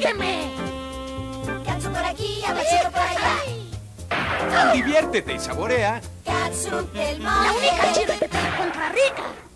¡Sígueme! Catsup por aquí, Abashiro por allá. Diviértete y saborea. Catsup del La monte. única chirripita contra Rica.